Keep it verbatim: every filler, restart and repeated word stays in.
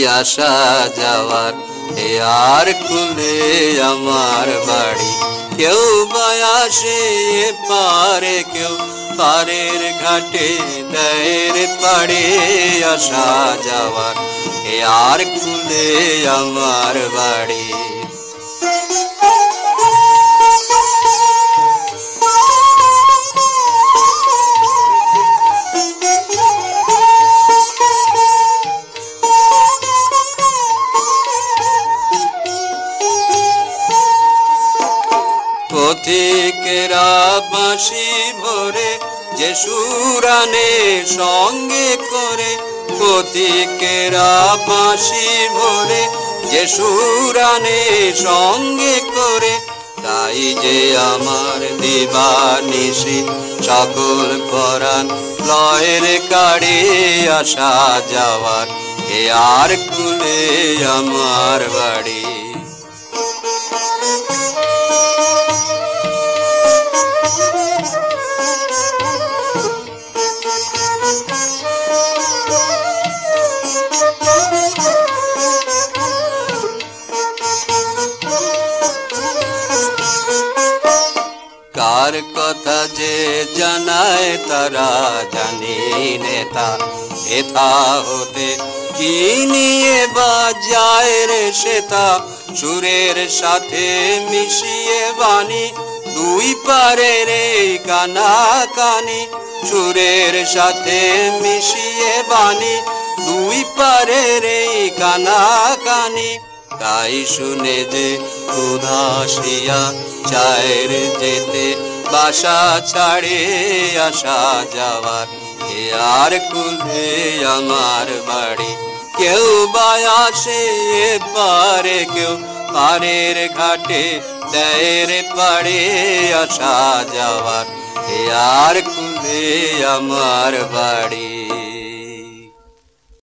আসা যাওয়ার এ আর কুলে আমার বাড়ি। কেউ বা আসে পারে, কেউ পারের ঘাটে দেয়ের পাড়ে আসা যাওয়ার এ আর কুলে আমার বাড়ি। পথিকেরা বাঁশি ভরে যে সুরানে সঙ্গে করে, পথিকেরা বাঁশি ভরে যে সুরানে সঙ্গে করে, তাই যে আমার দিবানিশি সকল পরাণ লয়ের কাড়ে আসা যাওয়ার এ আর কুলে আমার বাড়ি। কার কথা যে জানায় তারা জানি নেতা, হেথা হতে কি নিয়ে বাজায় রে সেতা, সুরের সাথে মিশিয়ে বাণী দুই পারে রে কানা কানি, সুরের সাথে মিশিয়ে বাণী দুই পারে রে কানা কানি। তাই শুনে যে উদাসিয়া চায়ের যেতে বাসা ছাড়ে আসা যাওয়ার এ আর কুলে আমার বাড়ি। কেউ বা আসে পারে, কেউ পারের ঘাটে দেয়ের পাড়ে আসা যাওয়ার এ আর কুলে আমার বাড়ি।